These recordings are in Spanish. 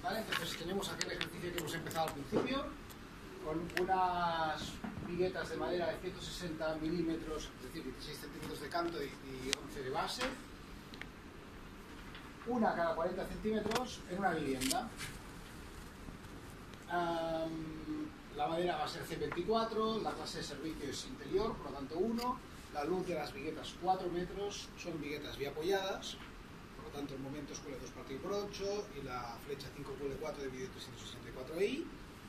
¿Vale? Entonces tenemos aquel ejercicio que hemos empezado al principio, con unas viguetas de madera de 160 milímetros, es decir, 16 centímetros de canto y 11 de base, una cada 40 centímetros en una vivienda. La madera va a ser C24, la clase de servicio es interior, por lo tanto 1, la luz de las viguetas 4 metros, son viguetas biapoyadas, por lo tanto el momento es QL2 partido por 8 y la flecha 5QL4 dividido 364i.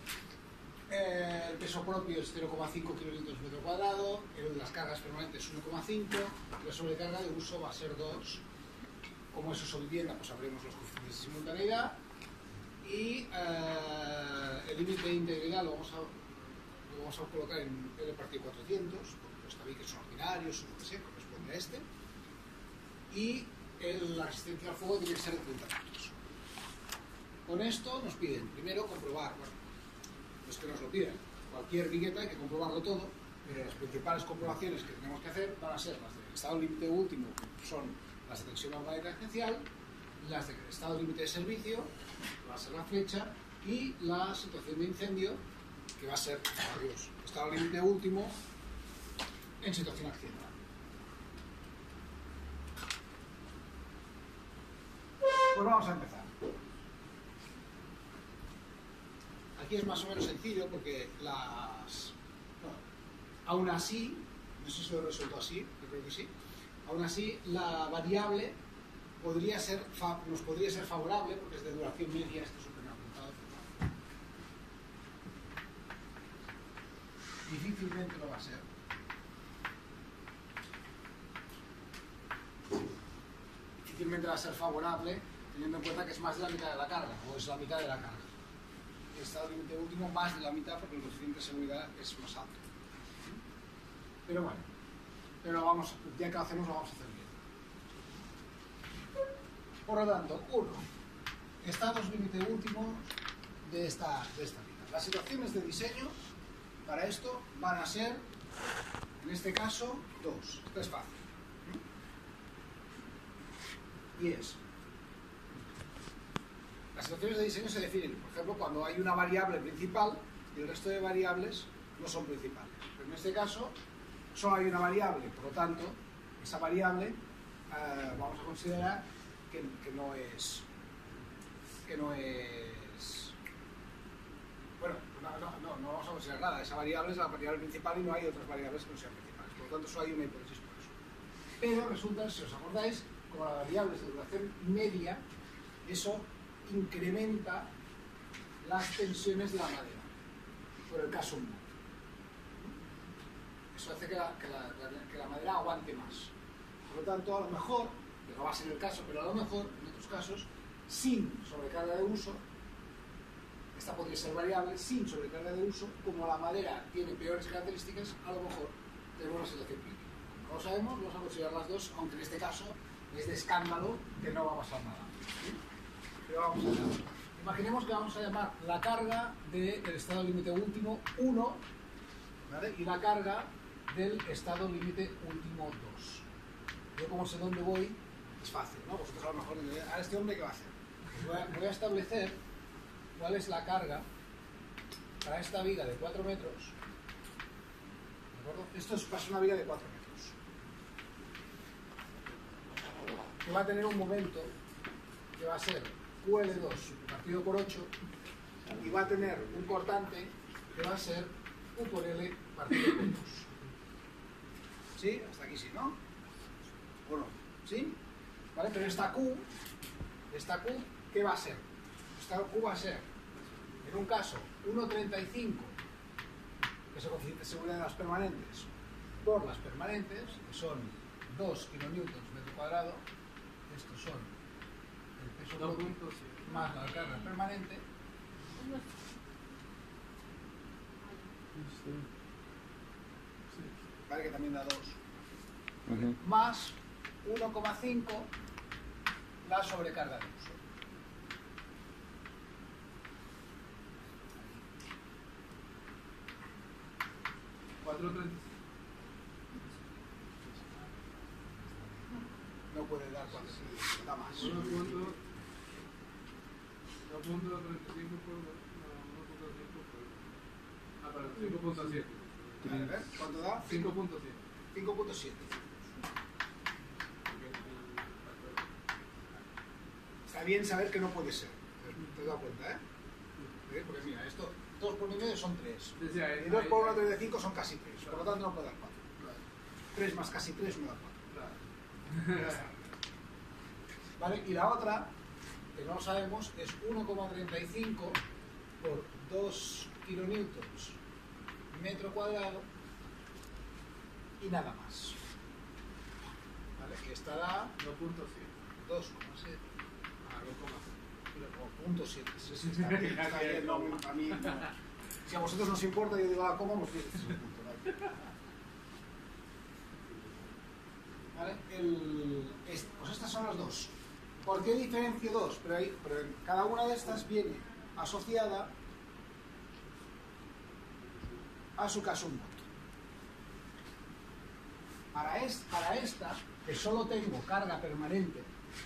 El peso propio es 0,5 kilonewtons metro cuadrado, el de las cargas permanentes 1,5 y la sobrecarga de uso va a ser 2. Como es uso vivienda, pues sabremos los coeficientes de simultaneidad. Y el límite de integridad lo vamos a colocar en L partido 400, porque los tabiques son ordinarios o lo que sea, corresponde a este. Y la resistencia al fuego tiene que ser de 30 metros. Con esto nos piden primero comprobar, bueno, no es que nos lo pidan, cualquier vigueta hay que comprobarlo todo, pero las principales comprobaciones que tenemos que hacer van a ser las del estado límite último, que son las de tensión normal y tangencial, las del estado límite de servicio, va a ser la flecha, y la situación de incendio, que va a ser, adiós, estado límite último en situación accidental. Pues vamos a empezar. Aquí es más o menos sencillo porque aún así, no sé si lo he resuelto así, yo creo que sí, aún así la variable nos podría ser favorable porque es de duración media, esto es súper apuntado. Difícilmente lo va a ser. Difícilmente va a ser favorable teniendo en cuenta que es más de la mitad de la carga, o es la mitad de la carga. El estado límite último más de la mitad porque el coeficiente de seguridad es más alto. Pero bueno, ya que lo hacemos lo vamos a hacer bien. Por lo tanto, 1. Estados límite últimos de esta vida. Las situaciones de diseño para esto van a ser, en este caso, 2. Esto es fácil. Y es, las situaciones de diseño se definen, por ejemplo, cuando hay una variable principal y el resto de variables no son principales. Pero en este caso, solo hay una variable, por lo tanto, esa variable vamos a considerar que no es, bueno, no vamos a considerar nada, esa variable es la variable principal y no hay otras variables que no sean principales, por lo tanto solo hay una hipótesis por eso. Pero resulta, si os acordáis, como la variable es de duración media, eso incrementa las tensiones de la madera, por el caso 1. Eso hace que la madera aguante más. Por lo tanto, a lo mejor, que no va a ser el caso, pero a lo mejor, en otros casos, sin sobrecarga de uso, esta podría ser variable, sin sobrecarga de uso, como la madera tiene peores características, a lo mejor tenemos una situación crítica. Como lo sabemos, vamos a considerar las dos, aunque en este caso es de escándalo que no va a pasar nada. ¿Sí? Pero vamos allá. Imaginemos que vamos a llamar la carga del estado límite último 1, ¿vale? Y la carga del estado límite último 2. Yo como sé dónde voy, es fácil, ¿no? Vosotros a lo mejor a este hombre, ¿qué va a hacer? Voy a establecer cuál es la carga para esta viga de 4 metros. ¿De acuerdo? Esto va a ser una viga de 4 metros. Que va a tener un momento que va a ser QL2 partido por 8 y va a tener un cortante que va a ser U por L partido por 2. ¿Sí? Hasta aquí sí, ¿no? ¿O no? ¿Sí? ¿Vale? Pero esta Q, ¿qué va a ser? Esta Q va a ser, en un caso, 1,35, que es el coeficiente de seguridad de las permanentes, por las permanentes, que son 2 kilonewtons metro cuadrado. Estos son el peso propio más la carga permanente. Vale, que también da 2. Más 1,5 la sobrecarga de uso. No puede dar 4, da más. 2.35 5 por 1.5 por... Ah, perdón, 5.7. A ver, ¿cuánto da? 5.7. 5.7. Está bien saber que no puede ser. ¿Te has dado cuenta, eh? Porque mira, esto 2 por 1,5 son 3. Y 2 por 1, 3 de 5 son casi 3. Por lo tanto no puede dar 4. 3 más casi 3 no da 4. ¿Vale? Y la otra, que no lo sabemos, es 1,35 por 2 kilonewtons metro cuadrado y nada más. ¿Vale? Que estará 2,7. Punto 7. Está bien, no, a mí no. Si a vosotros no os importa, yo digo, ¿cómo hemos visto ese punto? ¿Vale? Pues estas son las dos. ¿Por qué diferencio dos? Pero en cada una de estas viene asociada a su caso un voto. Para esta, que solo tengo carga permanente,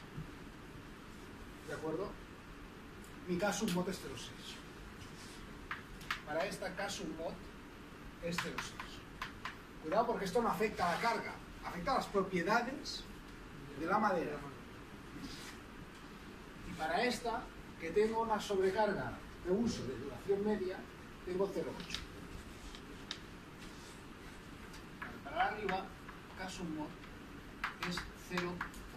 ¿de acuerdo? Mi caso un mod es 0,6. Para esta caso un mod es 0,6. Cuidado porque esto no afecta a la carga, afecta a las propiedades de la madera. Y para esta, que tengo una sobrecarga de uso de duración media, tengo 0,8. Para arriba, caso un mod es 0,8.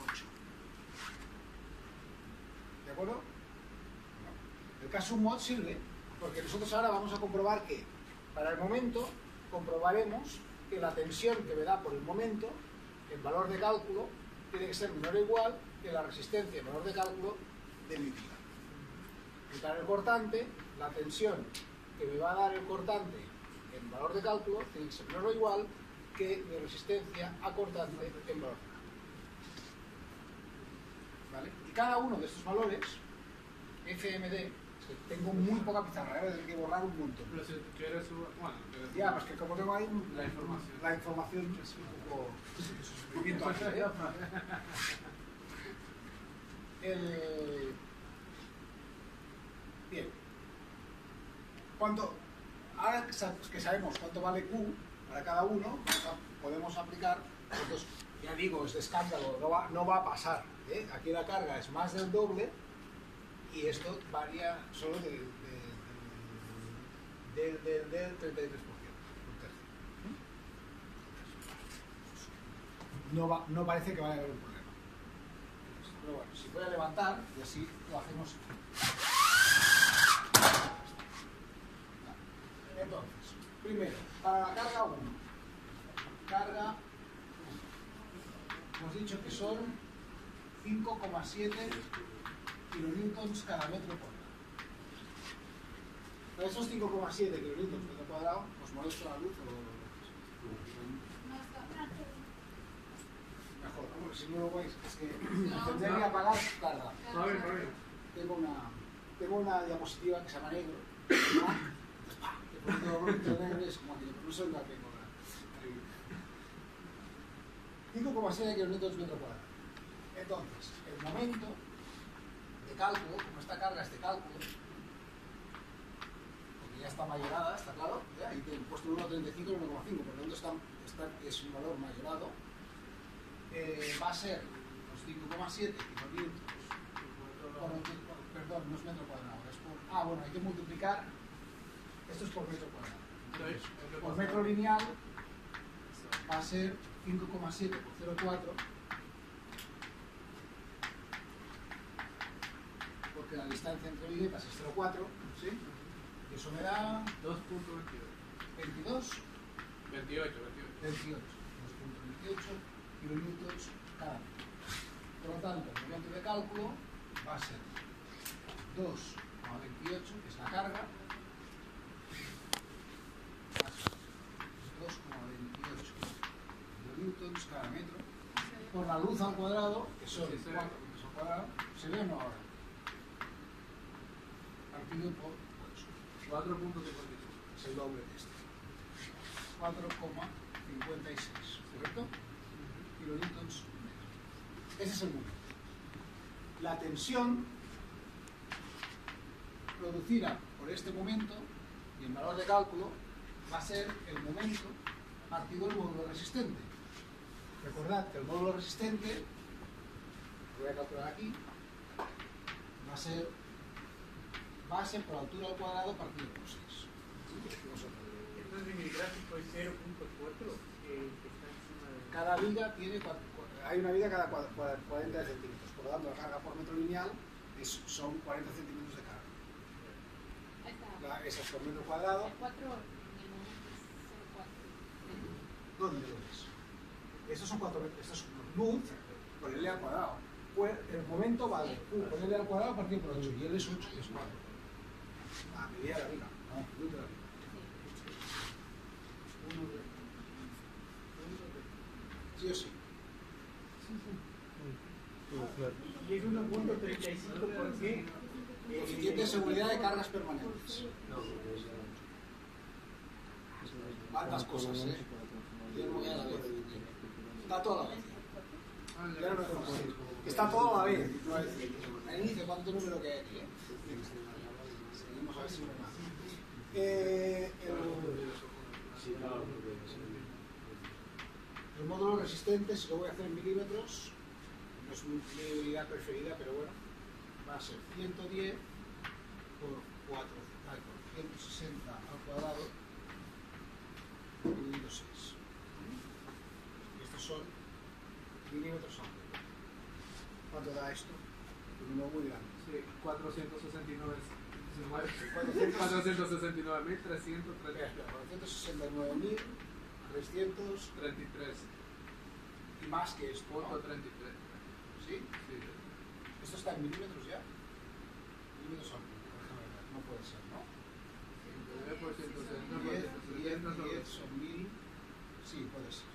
¿De acuerdo? El caso mod sirve porque nosotros ahora vamos a comprobar que para el momento comprobaremos que la tensión que me da por el momento, el valor de cálculo, tiene que ser menor o igual que la resistencia, el valor de cálculo de mi pila. Y para el cortante, la tensión que me va a dar el cortante en valor de cálculo tiene que ser menor o igual que mi resistencia a cortante en valor de cálculo. ¿Vale? Y cada uno de estos valores, FMD, tengo muy poca pizarra, voy a tener que borrar un montón. Pero si quieres, bueno, ya, pues que como tengo ahí la información es un poco sufrimiento aquí, ¿eh? Bien. Ahora que sabemos cuánto vale Q para cada uno, podemos aplicar, entonces, ya digo, es de escándalo, no va a pasar, ¿eh? Aquí la carga es más del doble y esto varía solo del 33%. No parece que vaya a haber un problema. Pero bueno, si voy a levantar y así lo hacemos. Entonces, primero, para la carga 1. Carga, hemos dicho que son 5,7 kilonewtons cada metro cuadrado. Para esos 5,7 kilonewtons metro cuadrado, ¿os molesta la luz o...? Mejor, ¿no? Porque si no lo veis, es que tendré que apagar tarda. Tengo una diapositiva que se llama negro. Que por todo negro es como aquello, pero no sé dónde la tengo. 5,7 kilonewtons metro cuadrado. Entonces, el momento de cálculo, como esta carga es de cálculo, porque ya está mayorada, está claro, ahí te he puesto 1,35 y 1,5, por lo tanto es un valor mayorado, va a ser los 5,7 kilonewtons perdón, no es metro cuadrado, es por... bueno, hay que multiplicar, esto es por metro cuadrado. Entonces, por metro lineal va a ser 5,7 por 0,4, porque la distancia entre viguetas es 0,4, ¿sí? Y eso me da 2.22. 22. 28. 2.28 kilonewtons cada metro. Por lo tanto, el momento de cálculo va a ser 2,28, que es la carga, va a ser 2,28 kilonewtons cada metro, por la luz al cuadrado, que son 4 metros al cuadrado, ¿se ve o no ahora? Partido por 8. 4.56. Es el doble de este. 4,56, ¿correcto? Kilonewtons metro. Ese es el momento. La tensión producida por este momento, y el valor de cálculo va a ser el momento partido del módulo resistente. Recordad que el módulo resistente, lo voy a calcular aquí, va a ser base por altura al cuadrado partido por 6. Entonces en el gráfico es 0.4 que está encima de... Cada viga tiene, hay una viga cada 40 centímetros, por lo tanto la carga por metro lineal son 40 centímetros de carga. Ahí está. Esa es por metro cuadrado. El 4 en el momento es 0,4. ¿Dónde lo ves? Estos son 4 metros, estos son luz por el L al cuadrado. Pues el momento vale por el L al cuadrado partido por 8, y L es 8 y es 4. La medida de la viga, no, luz de la viga. Sí o sí. Y es 1.35, ¿por qué? Coeficiente de seguridad de cargas permanentes. Tantas cosas, ¿eh? Yo no voy a la vez. Está todo a la vez. Ya no me jodas. Está todo a la vez. No es decir, al inicio, ¿cuánto número que hay aquí? Seguimos a ver si me da. El módulo resistente, si lo voy a hacer en milímetros, no es mi unidad preferida, pero bueno, va a ser 110 por 160 al cuadrado dividido 6. Y estos son milímetros al cuadrado. ¿Cuánto da esto? Un número muy grande. Sí, 469. 469.333. 33. Y más que esto, ¿no? 33. ¿Sí? Sí. ¿Esto está en milímetros ya? Milímetros al cubo, déjame ver, no puede ser, ¿no? 10 son 1000, sí, puede ser.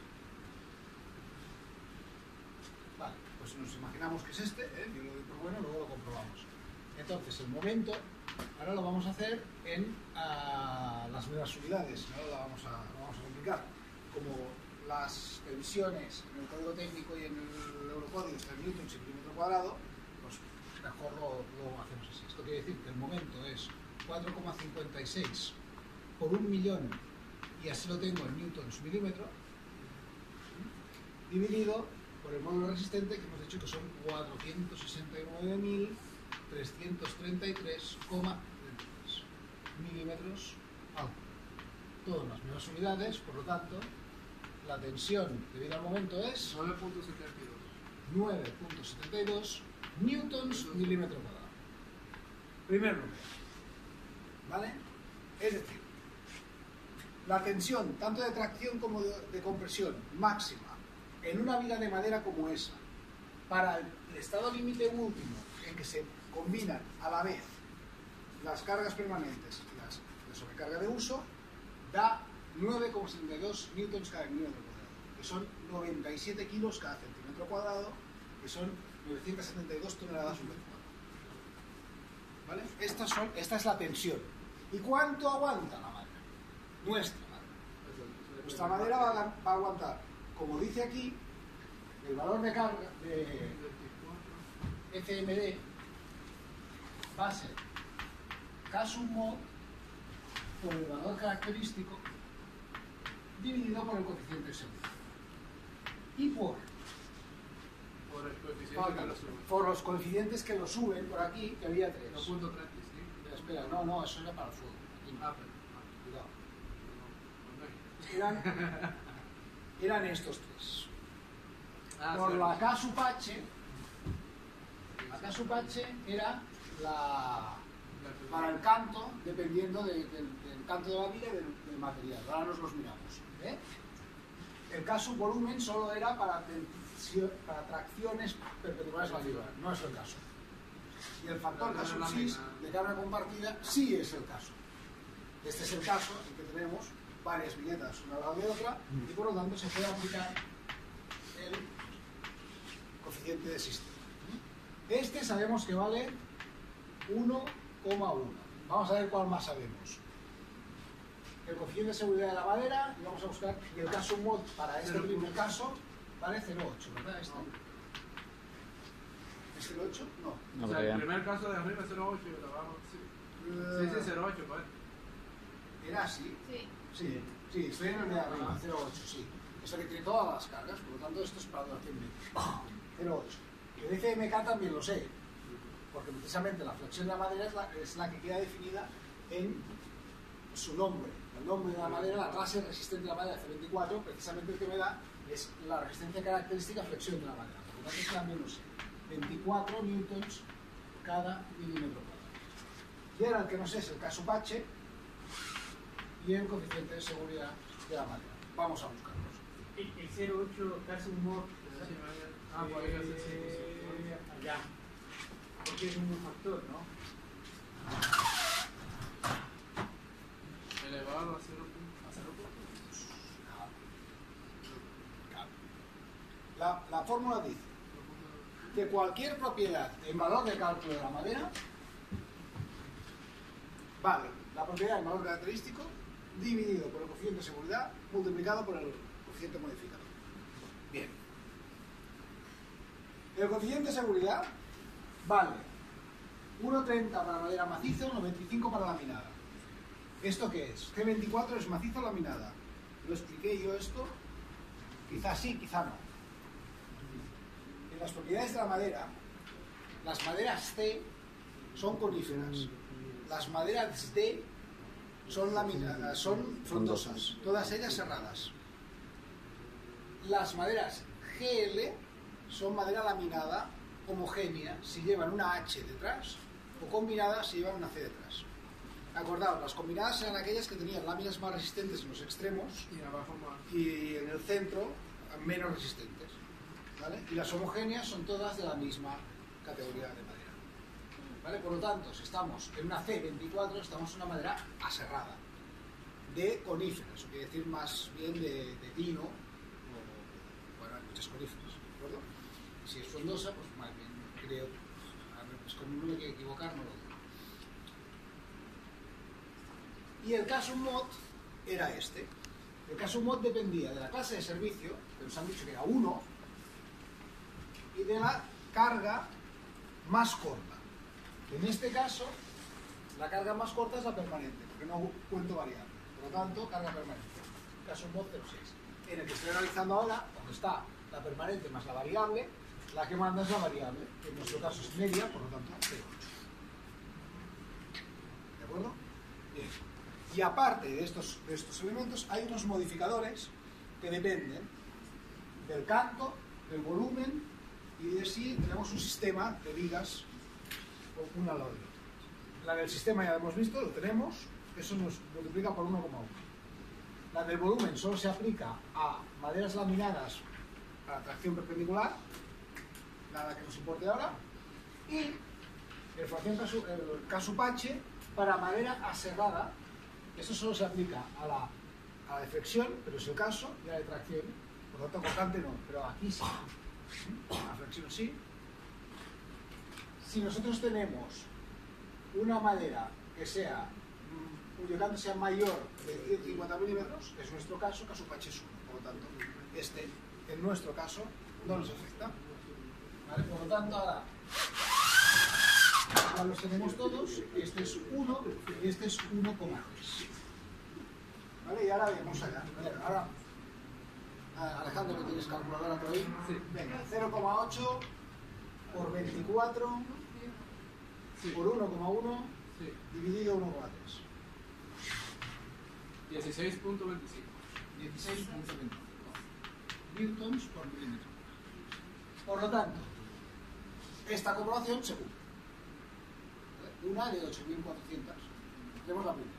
Vale, pues nos imaginamos que es este, ¿eh? Yo lo doy por bueno, luego lo comprobamos. Entonces, el momento, ahora lo vamos a hacer en las nuevas unidades, ahora lo vamos a complicar. Como las previsiones en el código técnico y en el eurocódigo están en newtons y milímetro cuadrado, pues mejor lo hacemos así. Esto quiere decir que el momento es 4,56 por 1.000.000, y así lo tengo en newtons milímetro, dividido por el módulo resistente, que hemos dicho que son 469.333,33 milímetros al cubo. Todas las mismas unidades, por lo tanto, la tensión debida al momento es 9.72 newtons milímetro cuadrado. Primer número. ¿Vale? Es decir, la tensión, tanto de tracción como de compresión, máxima, en una viga de madera como esa, para el estado límite último, en que se combinan a la vez las cargas permanentes y las de sobrecarga de uso, da 9,72 newtons cada milímetro cuadrado, que son 97 kilos cada centímetro cuadrado, que son 972 toneladas por metro cuadrado. ¿Vale? Esta es la tensión. ¿Y cuánto aguanta la madera? Nuestra madera. Nuestra madera va a aguantar, como dice aquí, el valor de carga de FMD va a ser K sub mod por el valor característico dividido por el coeficiente de seguridad. Y por Por el coeficiente que lo sube. por los coeficientes que lo suben por aquí, que había 3. 2.35. Espera, no, eso era para el fuego. Aquí no. Cuidado. Eran estos 3. Por sí. la K sub H, la K sub H era para el canto, dependiendo del canto de la viga y del material. Ahora nos los miramos. ¿Eh? El K sub volumen solo era para tracciones perpendiculares a la viga, no es el caso. Y el factor K sub 6 de carga compartida sí es el caso. Este es el caso en que tenemos varias viñetas una al lado de otra, y por lo tanto se puede aplicar el coeficiente de sistema. Este sabemos que vale 1,1. Vamos a ver cuál más sabemos. El coeficiente de seguridad de la madera, y vamos a buscar, y el caso mod para este primer caso vale 0,8, ¿verdad? ¿Es 0,8? No. O sea, el primer caso de arriba es 0.8 y el de abajo sí. 608, ¿vale? Era así. Sí. Sí, sí, estoy en el de arriba, 0,8, sí. Esto que tiene todas las cargas, por lo tanto esto es para duración media. 0,8. El FMK también lo sé, porque precisamente la flexión de la madera es la que queda definida en su nombre. El nombre de la madera, la clase resistente de la madera C24, precisamente el que me da es la resistencia característica flexión de la madera. Por lo tanto, eso también lo sé. 24 newtons cada milímetro cuadrado. Y ahora el que no sé es el caso Pache y el coeficiente de seguridad de la madera. Vamos a buscarlos. El 08 casi un mod. Ah, pues ya sé, sí. Allá. Porque es un factor, ¿no? Elevado a 0.2. La fórmula dice que cualquier propiedad en valor de cálculo de la madera vale la propiedad en valor característico dividido por el coeficiente de seguridad multiplicado por el coeficiente modificador. Bien. El coeficiente de seguridad vale 1,30 para madera maciza, 1,25 para laminada. ¿Esto qué es? C24 es maciza o laminada. Lo expliqué yo esto. Quizás sí, quizá no. En las propiedades de la madera, las maderas C son coníferas. Las maderas D son laminadas, son frondosas, todas ellas cerradas. Las maderas GL son madera laminada homogénea si llevan una H detrás o combinadas si llevan una C detrás. Acordaos, las combinadas eran aquellas que tenían láminas más resistentes en los extremos Y abajo más. y en el centro menos resistentes, ¿vale? Y las homogéneas son todas de la misma categoría de madera, ¿vale? Por lo tanto, si estamos en una C24, estamos en una madera aserrada, de coníferas, eso quiere decir más bien de pino, o, bueno, hay muchas coníferas, ¿de acuerdo? Si es frondosa, pues más bien creo, a ver, pues como no me quiero equivocar, no lo digo. Y el caso mod era este. El caso mod dependía de la clase de servicio, que nos han dicho que era 1, y de la carga más corta. En este caso, la carga más corta es la permanente, porque no cuento variable. Por lo tanto, carga permanente. Caso mod 0,6. En el que estoy analizando ahora, donde está la permanente más la variable, la que manda es la variable, que en nuestro caso es media, por lo tanto 0,8. ¿De acuerdo? Bien. Y aparte de estos elementos, hay unos modificadores que dependen del canto, del volumen y de si tenemos un sistema de vigas o una al lado de otra. La del sistema ya lo hemos visto, lo tenemos, eso nos multiplica por 1,1. La del volumen solo se aplica a maderas laminadas para tracción perpendicular, la que nos importe ahora, y el caso Pache para madera aserrada. Eso solo se aplica a la de flexión, pero es el caso, y a la de tracción. Por lo tanto, cortante no, pero aquí sí. A la flexión sí. Si nosotros tenemos una madera que sea, cuyo canto sea mayor de 150 milímetros, es nuestro caso, caso Pache es 1. Por lo tanto, este, en nuestro caso, no nos afecta. ¿Vale? Por lo tanto, ahora ya los tenemos todos, este es 1 y este es 1,3. ¿Vale? Y ahora vamos allá. Ahora, Alejandro, ¿que tienes calculadora por ahí? Sí. Venga, 0,8 por 24 Sí. por 1,1 Sí. dividido 1,3. 16.25. 16,25 newtons por milímetro. Por lo tanto, esta comprobación se cumple. Una de 8.400. Tenemos la primera.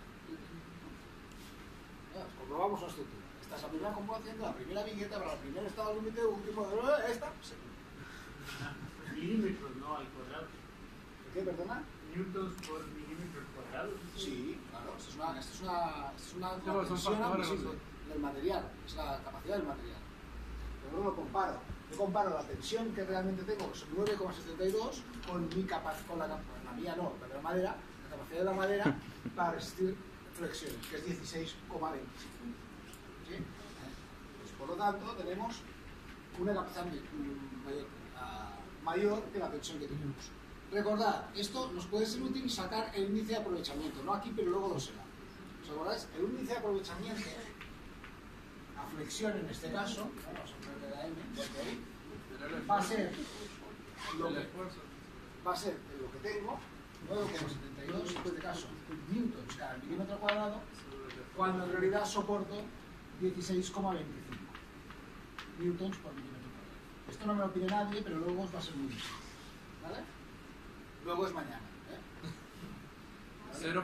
Comprobamos la estructura. Esta es la primera comprobación de la primera viñeta para el primer estado límite, último de esta. Se cumple. Milímetros, no, al cuadrado. ¿Qué, perdona? Newtons por milímetros cuadrados. Sí, claro. Esta es una son tensión factores, admisible del material. Es la capacidad del material. Pero no lo comparo. Yo comparo la tensión que realmente tengo, que son 9,72, con la mía no, la de la madera, la capacidad de la madera para resistir flexiones, que es 16,20. ¿Sí? Pues, por lo tanto, tenemos una capacidad mayor que la tensión que tenemos. Recordad, esto nos puede ser útil sacar el índice de aprovechamiento, no aquí, pero luego lo será. ¿Os acordáis? El índice de aprovechamiento, a flexión en este caso, ¿no? Vamos a poner la M, ¿ok? Va a ser lo que tengo, 9,72, en este caso, newtons cada milímetro cuadrado, cuando en realidad soporto 16,25 newtons por milímetro cuadrado. Esto no me lo pide nadie, pero luego os va a ser muy difícil, ¿vale? Luego es mañana, ¿eh? 0.60.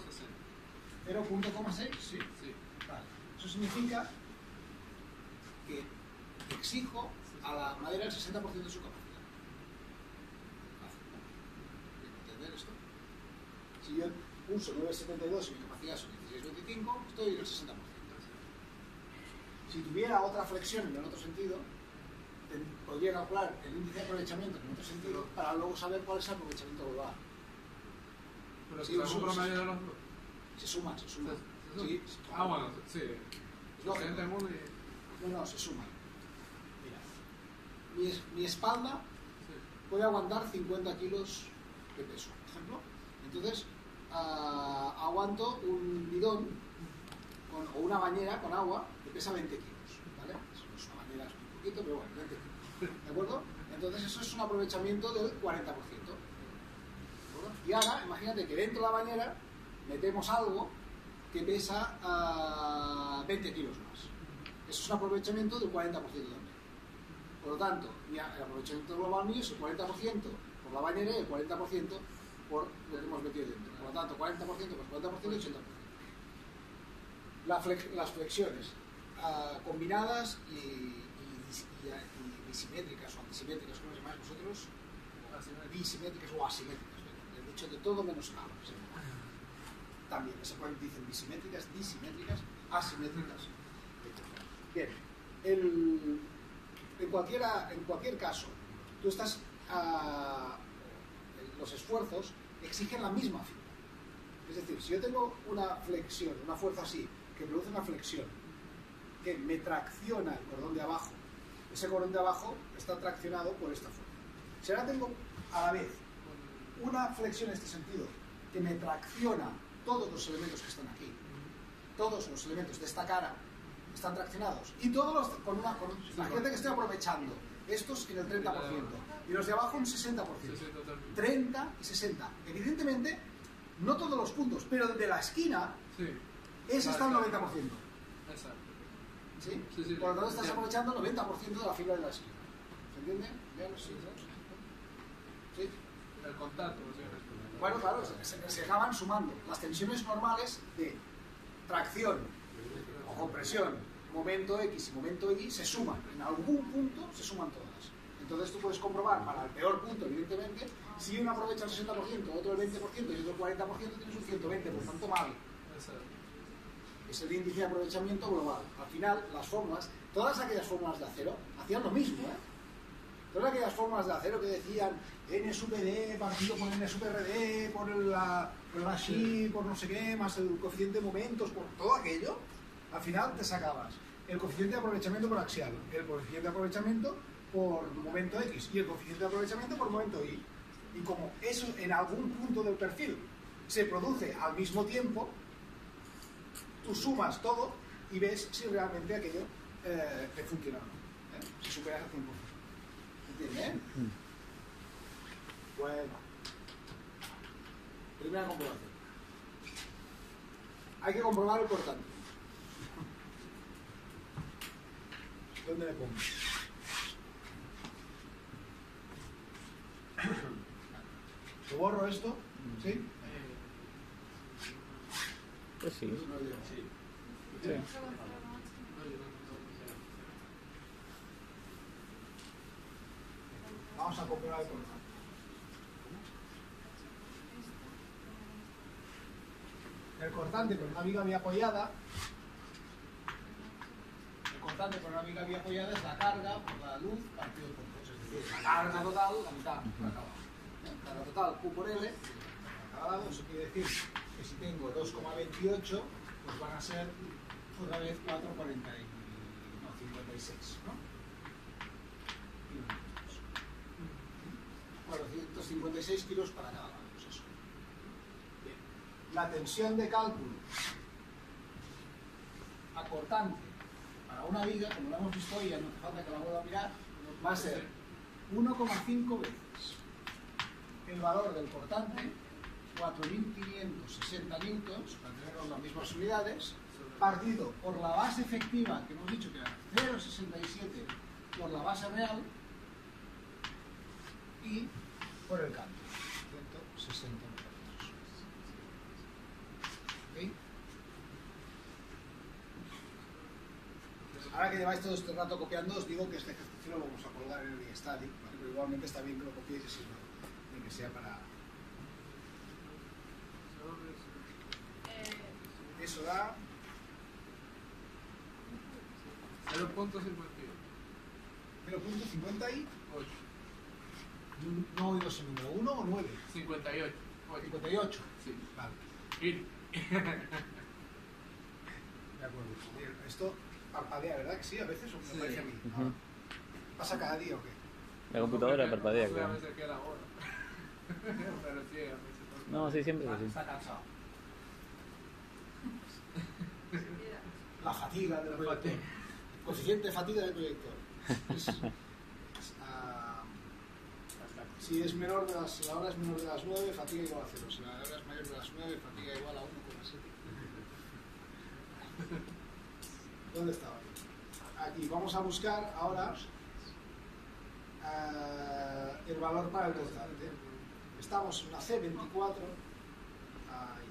0.6, sí. Sí. Vale. Eso significa que exijo a la madera el 60% de su capacidad. Fácil, ¿no? ¿Hay que entender esto? Si yo uso 9,72 y mi capacidad son 16,25, estoy en el 60%. Si tuviera otra flexión en el otro sentido, podría calcular el índice de aprovechamiento en otro sentido para luego saber cuál es el aprovechamiento global. Pero Sí, si es un promedio de los dos. Se suman. ¿Se suma? Sí, Ah, bueno, sí. es lógico. Gente del mundo y... No, se suman. Mira, mi espalda puede aguantar 50 kilos de peso, por ejemplo. Entonces, aguanto un bidón o una bañera con agua que pesa 20 kilos, ¿vale? Eso no es una bañera, es un poquito, pero bueno, 20 kilos, ¿de acuerdo? Entonces eso es un aprovechamiento del 40%, ¿de acuerdo? Y ahora, imagínate que dentro de la bañera metemos algo que pesa 20 kilos más. Eso es un aprovechamiento del 40% también. Por lo tanto, el aprovechamiento global mío es el 40% por la bañera y el 40% por lo que hemos metido dentro. Por lo tanto, 40% por 40%, 80%. Las flexiones combinadas y disimétricas o antisimétricas, ¿cómo se llamáis vosotros? Bisimétricas o asimétricas. He dicho de todo menos nada. También se dicen bisimétricas, disimétricas, asimétricas. Bien, en cualquier caso, tú estás los esfuerzos exigen la misma fibra. Es decir, si yo tengo una flexión, una fuerza así, que produce una flexión, que me tracciona el cordón de abajo, ese cordón de abajo está traccionado por esta fuerza. Si ahora tengo a la vez una flexión en este sentido, que me tracciona todos los elementos que están aquí, todos los elementos de esta cara están traccionados, y todos los, la gente que estoy aprovechando, estos en el 30%, y los de abajo un 60%, 30 y 60. Evidentemente, no todos los puntos, pero el de la esquina, ese está al 90%. Exacto. ¿Sí? Sí, Por lo tanto, estás aprovechando el 90% de la fibra de la esquina. ¿Se entiende? ¿Ya? ¿Sí? ¿Sí? El contacto, Bueno, claro, se acaban sumando. Las tensiones normales de tracción o compresión, momento X y momento Y, se suman. En algún punto se suman todas. Entonces tú puedes comprobar para el peor punto, evidentemente, si uno aprovecha el 60%, otro el 20% y otro el 40%, tienes un 120%, por tanto mal. Es el índice de aprovechamiento global. Al final, las fórmulas, todas aquellas fórmulas de acero, hacían lo mismo, ¿eh? Todas aquellas fórmulas de acero que decían N sub D partido por N sub RD, por la Xi, por no sé qué, más el coeficiente de momentos, por todo aquello, al final te sacabas el coeficiente de aprovechamiento por axial, el coeficiente de aprovechamiento por momento X y el coeficiente de aprovechamiento por momento Y. Y como eso en algún punto del perfil se produce al mismo tiempo, tú sumas todo y ves si realmente aquello te funciona o no. Si superas el 100%. ¿Entiendes? Bueno. Primera comprobación. Hay que comprobar el cortante. ¿Dónde le pongo? ¿Lo borro esto? ¿Sí? Pues sí. Sí. Vamos a comprobar el cortante. El cortante con una viga biapoyada. El cortante con una viga biapoyada es la carga por la luz partido por dos. Es decir, la carga total, la mitad por cada lado. Carga total Q por L, por cada lado. Eso quiere decir que si tengo 2,28, pues van a ser otra vez 56, ¿no? 456 kilos para cada lado. Pues eso. Bien. La tensión de cálculo acortante para una viga, como lo hemos visto hoy, ya no hace falta que la vuelva a mirar, va a ser 1,5 veces el valor del cortante, 4.560 newtons, para tener las mismas unidades, partido por la base efectiva, que hemos dicho que era 0,67 por la base real, y por el cambio, 160 metros. ¿Okay? Ahora que lleváis todo este rato copiando, os digo que este ejercicio lo vamos a colgar en el iStatic, ¿vale? Pero igualmente está bien que lo copiéis y ni que sea para... Eso da... 0.58. 0.50 y... ¿No he oído ese número? ¿1 o 9? 58. 58. Sí. Vale. Ir. De acuerdo. Bien, esto parpadea, ¿verdad que sí? A veces, o me Sí. parece a mí. Ujú. ¿Pasa cada día o qué? La computadora parpadea, A claro. veces queda la hora. Pero sí, a veces No, sí, siempre es así. Está cansado. La fatiga del proyector. Coeficiente de fatiga del proyector. Si es menor de las, la hora es menor de las 9, fatiga igual a 0. Si la hora es mayor de las 9, fatiga igual a 1,7. ¿Dónde estaba? Aquí. Vamos a buscar ahora el valor para el cortante. Estamos en la C24. Ahí.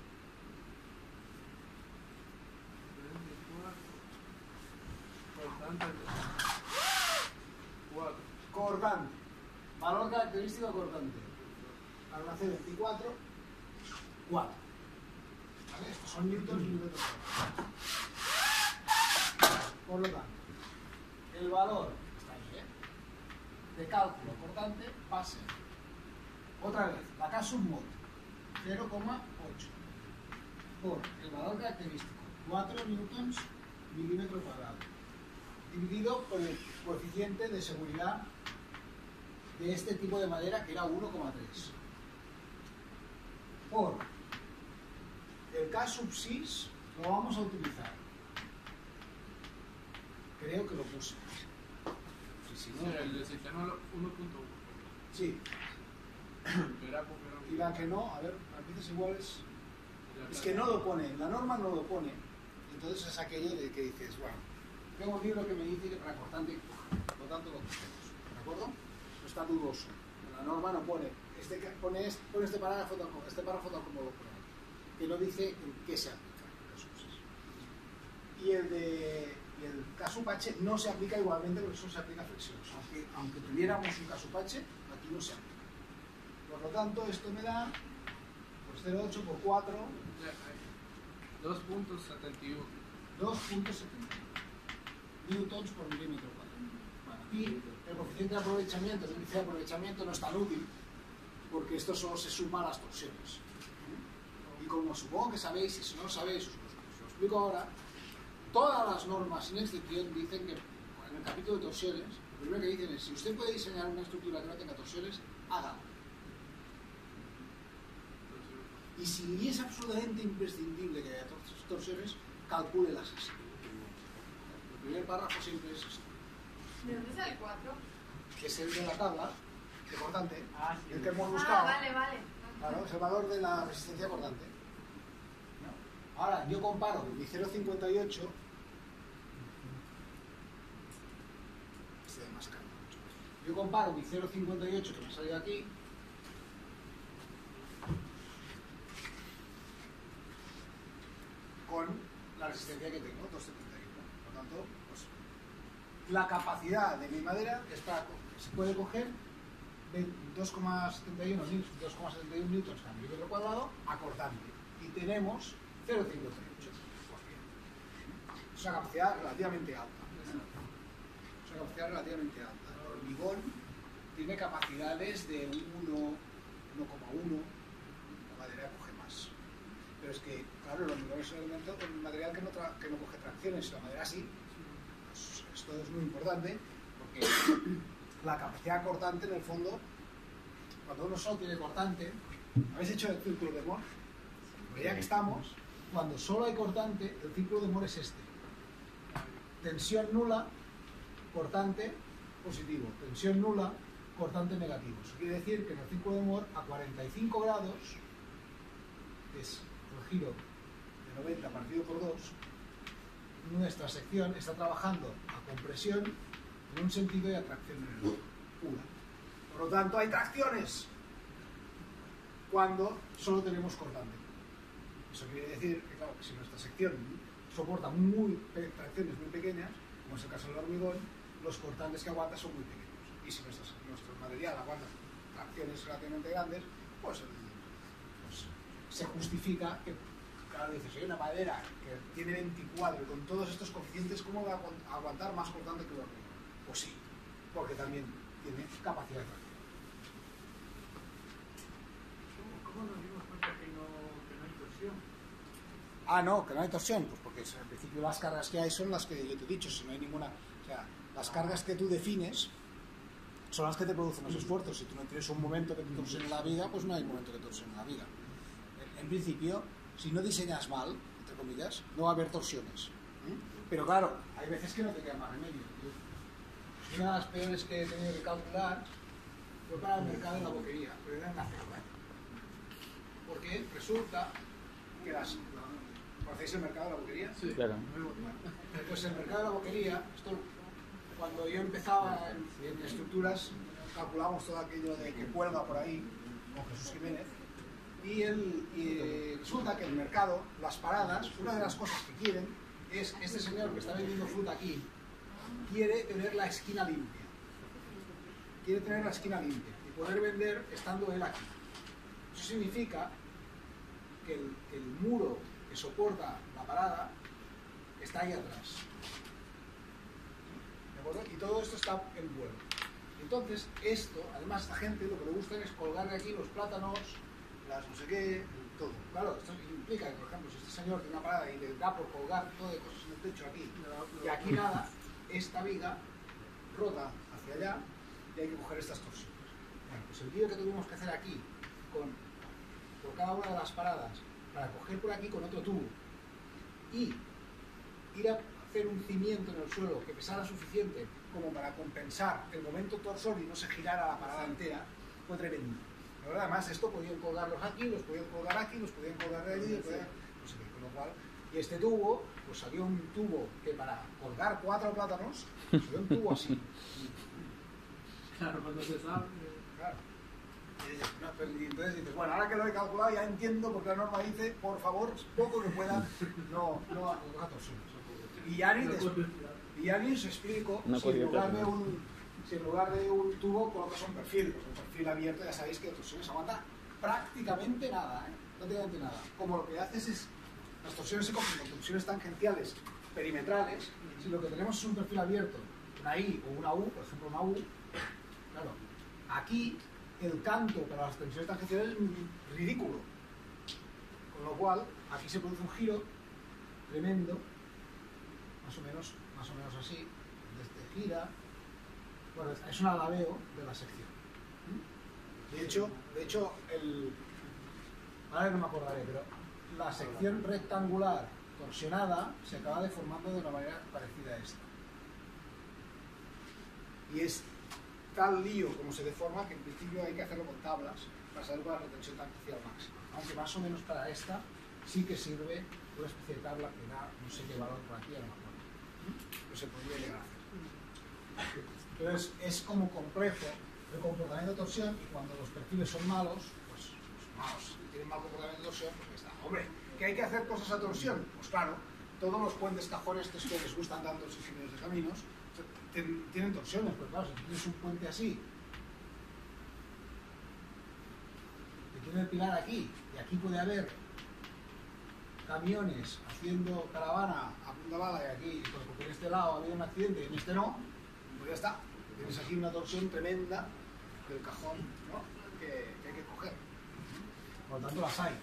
4. Cortante. Valor característico cortante. Para la C24, 4. ¿Vale? Estos son newtons y metros cuadrados. Por lo tanto, el valor está ahí, de cálculo cortante va a ser, otra vez, la K sub mod, 0,8 por el valor característico, 4 newtons milímetro cuadrado, dividido por el coeficiente de seguridad de este tipo de madera, que era 1,3, por el K sub 6 lo vamos a utilizar. Creo que lo puse. Si no, Sí, el del sistema 1.1. sí. Verá porque era Y la que no, a ver, las veces iguales. Es que no lo pone, la norma no lo pone. Entonces es aquello de que dices, bueno, tengo un libro que me dice que para cortante, por lo tanto lo cogemos. ¿De acuerdo? No está dudoso. La norma no pone. Pone este párrafo tal como lo pone. Que no dice en qué se aplica. Y el casupache no se aplica igualmente, porque eso se aplica a flexiones. Aunque tuviéramos un casupache, aquí no se aplica. Por lo tanto, esto me da pues 0,8 por 4, 2.71. 2.71 newtons por milímetro cuadrado. Bueno, aquí el coeficiente de aprovechamiento, el índice de aprovechamiento no es tan útil, porque esto solo se suma a las torsiones. Y como supongo que sabéis, y si no lo sabéis, os lo explico ahora, todas las normas, sin excepción, dicen que en el capítulo de torsiones, lo primero que dicen es, si usted puede diseñar una estructura que no tenga torsiones, hágalo. Y si es absolutamente imprescindible que haya torsiones, calcúlelas así. El primer párrafo siempre es así. ¿De dónde sale 4? Que es el de la tabla, de cortante, Ah, sí. el que hemos Ah, buscado. vale, vale. Claro, es el valor de la resistencia cortante. ¿No? Ahora, yo comparo mi 0,58. Este más caro. Yo comparo mi 0,58 que me ha salido aquí. Con la resistencia que tengo, 2,71. Por tanto, pues, la capacidad de mi madera es para, se puede coger de 2,71 newtons cada milímetro cuadrado a cortante. Y tenemos 0,58. Es una capacidad relativamente alta. Es una capacidad relativamente alta. El hormigón tiene capacidades de 1,1. La madera coge más. Pero es que, claro, el hormigón es un material que no coge tracciones. La madera sí. Pues esto es muy importante porque la capacidad cortante, en el fondo, cuando uno solo tiene cortante, ¿habéis hecho el círculo de Moore? Pues ya que estamos, cuando solo hay cortante, el círculo de Moore es este. Tensión nula, cortante positivo. Tensión nula, cortante negativo. Eso quiere decir que en el círculo de Moore, a 45 grados, que es el giro de 90 partido por 2, nuestra sección está trabajando a compresión en un sentido y a tracción en el otro, pura. Por lo tanto, hay tracciones cuando solo tenemos cortante. Eso quiere decir que, claro, si nuestra sección soporta tracciones muy pequeñas, como es el caso del hormigón, los cortantes que aguanta son muy pequeños. Y si nuestro material aguanta tracciones relativamente grandes, pues se justifica que, claro, dices, soy una madera que tiene 24 y con todos estos coeficientes, ¿cómo va a aguantar más cortante que el hormigón? Pues sí, porque también tiene capacidad de tracción. ¿Cómo nos dimos cuenta que no hay torsión? Ah, no, que no hay torsión, pues porque en principio las cargas que hay son las que yo te he dicho, si no hay ninguna... O sea, las cargas que tú defines son las que te producen los esfuerzos. Si tú no tienes un momento que te torsione la vida, pues no hay momento que te torsione la vida. En principio, si no diseñas mal, entre comillas, no va a haber torsiones. Pero claro, hay veces que no te queda más remedio. Una de las peores que he tenido que calcular fue para el mercado de la boquería, pero era en la cerda. Porque resulta que ¿conocéis el mercado de la boquería? Sí. Claro. Pues el mercado de la boquería, cuando yo empezaba en estructuras, calculábamos todo aquello de que cuelga por ahí, con Jesús Jiménez, y resulta que el mercado, las paradas, una de las cosas que quieren es, este señor que está vendiendo fruta aquí, quiere tener la esquina limpia. Quiere tener la esquina limpia y poder vender estando él aquí. Eso significa que el muro que soporta la parada está ahí atrás. ¿De acuerdo? Y todo esto está en vuelo. Entonces, esto, además, esta gente lo que le gusta es colgarle aquí los plátanos, las no sé qué, todo. Claro, esto implica que, por ejemplo, si este señor tiene una parada y le da por colgar todo de cosas en el techo aquí, y aquí nada, esta viga rota hacia allá y hay que coger estas torsiones. Bueno, pues el vídeo que tuvimos que hacer aquí, por cada una de las paradas, para coger por aquí con otro tubo y ir a hacer un cimiento en el suelo que pesara suficiente como para compensar el momento torsor y no se girara la parada entera, fue tremendo. Pero además esto podían colgarlos aquí, los podían colgar aquí, los podían colgar de allí, no sé qué, con lo cual, y este tubo, pues salió un tubo que para colgar 4 plátanos, salió un tubo así. Claro, cuando se sabe. Claro. Y entonces dices, bueno, ahora que lo he calculado ya entiendo porque la norma dice, por favor, poco que pueda, no haga torsiones. Y ya ni os explico No si en lugar de un tubo colocas un perfil. Pues un perfil abierto ya sabéis que torsiones aguanta prácticamente nada, prácticamente nada. Como lo que haces es, las torsiones se cogen con tensiones tangenciales perimetrales. Si lo que tenemos es un perfil abierto, una I o una U, por ejemplo una U, claro, aquí el canto para las tensiones tangenciales es ridículo. Con lo cual, aquí se produce un giro tremendo, más o menos así, desde gira. Bueno, es un alabeo de la sección. De hecho, ahora no me acordaré, pero la sección rectangular torsionada se acaba deformando de una manera parecida a esta. Y es tal lío como se deforma que en principio hay que hacerlo con tablas para saber cuál es la tensión tangencial máxima. Aunque más o menos para esta sí que sirve una especie de tabla que da no sé qué valor por aquí, a lo mejor. Pero se podría llegar a hacer. Entonces es como complejo el comportamiento de torsión, y cuando los perfiles son malos, pues malos, y tienen mal comportamiento de torsión, pues está. Hombre, ¿que hay que hacer cosas a torsión? Pues claro, todos los puentes cajones que les gustan tanto los ingenieros de caminos tienen torsiones, pero claro, si tú tienes un puente así, que tiene el pilar aquí, y aquí puede haber camiones haciendo caravana a punta bala, y aquí, pues porque en este lado ha habido un accidente y en este no, pues ya está. Tienes aquí una torsión tremenda del cajón, ¿no? que hay que coger. Por lo tanto, las hay.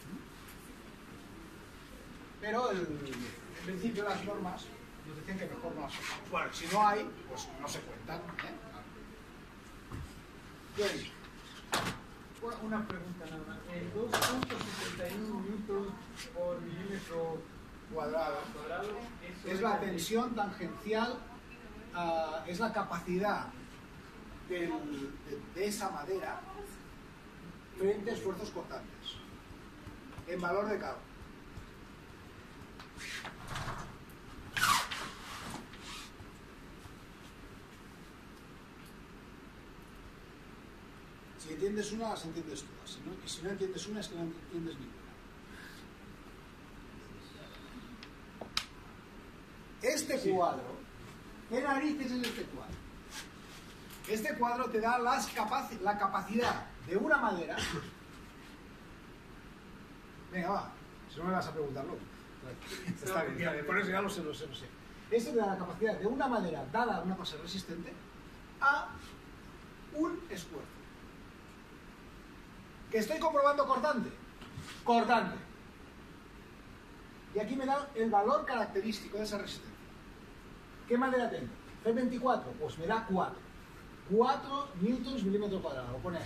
Pero en principio las normas nos dicen que mejor no las cojamos. Bueno, si no hay, pues no se cuentan. Bien. Una pregunta nada más. El 2.71 newtons por milímetro Cuadrado. cuadrado eso Es la tensión tangencial, es la capacidad de esa madera frente a esfuerzos cortantes, en valor de cabo. Si entiendes una, las entiendes todas. Y si no entiendes una, es que no entiendes ninguna. Este cuadro, ¿qué narices es este cuadro? Este cuadro te da la capacidad de una madera. Venga, va, si no me vas a preguntarlo. Está bien, por eso ya lo sé. Esto te da la capacidad de una madera dada a una cosa resistente a un esfuerzo. ¿Que estoy comprobando cortante? Cortante. Y aquí me da el valor característico de esa resistencia. ¿Qué madera tengo? F24, pues me da 4. 4 newtons milímetro cuadrado, lo pone aquí.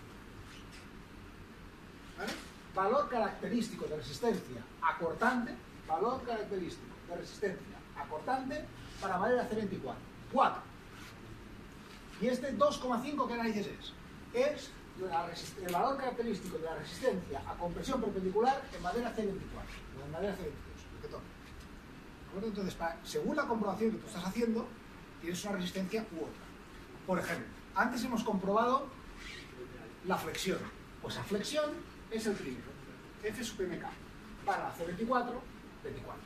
¿Vale? Valor característico de resistencia a cortante, valor característico de resistencia a cortante para madera C24. 4. ¿Y este 2,5 qué narices es? Es el valor característico de la resistencia a compresión perpendicular en madera C24, o en madera C22, lo que toque. Entonces, según la comprobación que tú estás haciendo, tienes una resistencia u otra. Por ejemplo, antes hemos comprobado la flexión. Pues la flexión es el primero, F sub mk. Para la C24, 24.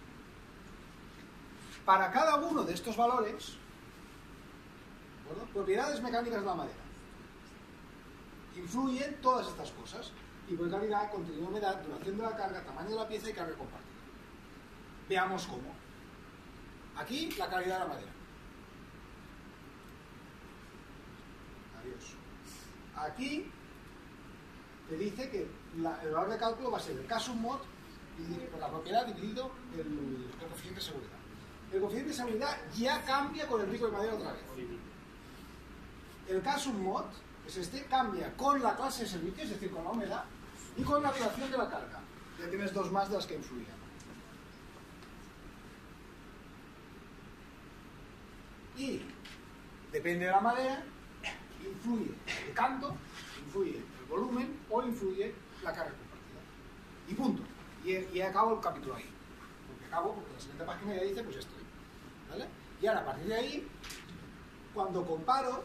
Para cada uno de estos valores, ¿de acuerdo? Propiedades mecánicas de la madera. Influyen todas estas cosas. Tipo de calidad, contenido de humedad, duración de la carga, tamaño de la pieza y carga compartida. Veamos cómo. Aquí, la calidad de la madera. Adiós. Aquí, te dice que el valor de cálculo va a ser el K sub mod por la propiedad dividido el coeficiente de seguridad. El coeficiente de seguridad ya cambia con el rico de madera otra vez. El K sub mod, es este, cambia con la clase de servicio, es decir, con la humedad, y con la duración de la carga. Ya tienes dos más de las que influían. Y depende de la madera, influye el canto, influye el volumen o influye la carga compartida. Y punto. Y acabo el capítulo ahí. Porque la siguiente página ya dice, pues esto. ¿Vale? Y ahora, a partir de ahí, cuando comparo,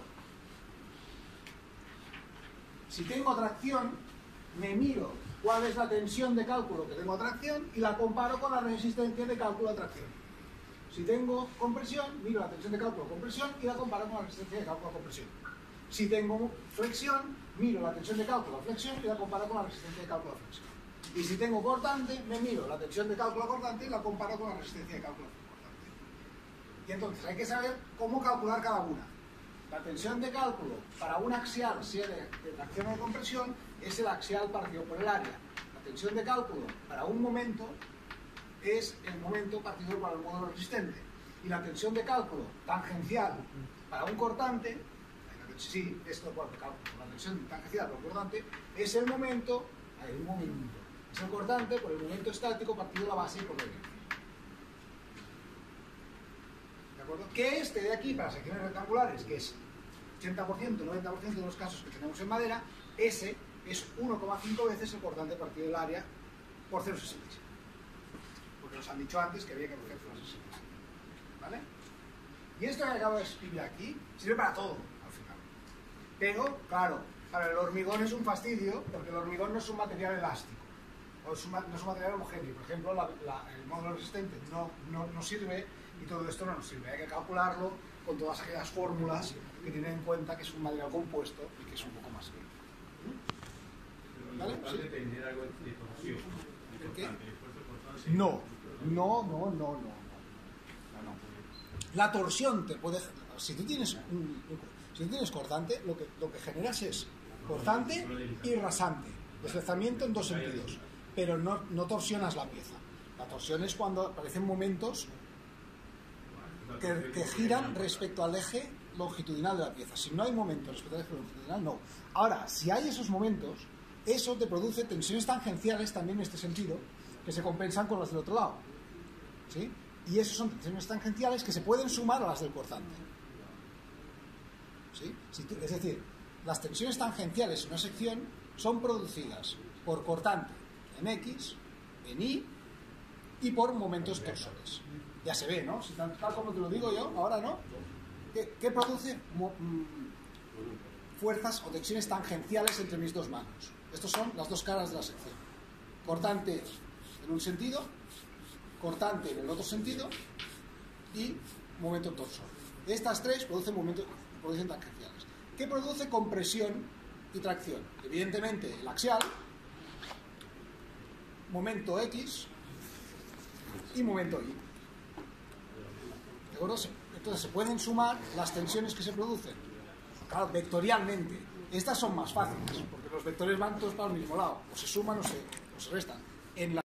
si tengo tracción, me miro cuál es la tensión de cálculo que tengo a tracción y la comparo con la resistencia de cálculo a tracción. Si tengo compresión, miro la tensión de cálculo a compresión y la comparo con la resistencia de cálculo a compresión. Si tengo flexión, miro la tensión de cálculo a flexión y la comparo con la resistencia de cálculo a flexión. Y si tengo cortante, me miro la tensión de cálculo a cortante y la comparo con la resistencia de cálculo a cortante. Y entonces hay que saber cómo calcular cada una. La tensión de cálculo para un axial, sea de tracción o de compresión, es el axial partido por el área. La tensión de cálculo para un momento es el momento partido por el módulo resistente. Y la tensión de cálculo tangencial para un cortante, sí, esto por cálculo, la tensión tangencial para un cortante, es el momento, es el cortante por el momento estático partido de la base y por la inercia. ¿De acuerdo? Que este de aquí, para secciones rectangulares, que es 80%, 90% de los casos que tenemos en madera, ese es 1,5 veces el cortante partido del área por 0,66. Porque nos han dicho antes que había que coger 0,66. ¿Vale? Y esto que acabo de escribir aquí sirve para todo, al final. Pero, claro, para el hormigón es un fastidio, porque el hormigón no es un material elástico, o no es un material homogéneo. Por ejemplo, el módulo resistente no sirve, y todo esto no nos sirve. Hay que calcularlo con todas aquellas fórmulas que tienen en cuenta que es un material compuesto y que es un poco más lento. ¿Vale? ¿Sí? Tener algo de torsión. ¿El qué? Importante. No. La torsión te puede... Si tú tienes cortante, lo que generas es cortante y rasante. Deslizamiento en dos sentidos. Pero no torsionas la pieza. La torsión es cuando aparecen momentos que giran respecto al eje longitudinal de la pieza. Si no hay momento respecto al eje longitudinal, no. Ahora, si hay esos momentos, eso te produce tensiones tangenciales también en este sentido, que se compensan con las del otro lado. ¿Sí? Y esas son tensiones tangenciales que se pueden sumar a las del cortante. ¿Sí? Es decir, las tensiones tangenciales en una sección son producidas por cortante en X, en Y y por momentos torsores. Ya se ve, ¿no? Si tal como te lo digo yo, ahora, ¿no? ¿Qué produce fuerzas o tensiones tangenciales entre mis dos manos? Estas son las dos caras de la sección. Cortante en un sentido, cortante en el otro sentido y momento torsor. Estas tres producen tangenciales. ¿Qué produce compresión y tracción? Evidentemente el axial, momento X y momento Y. ¿De acuerdo? Entonces se pueden sumar las tensiones que se producen. Claro, vectorialmente. Estas son más fáciles, porque los vectores van todos para el mismo lado. O se suman o se restan. En la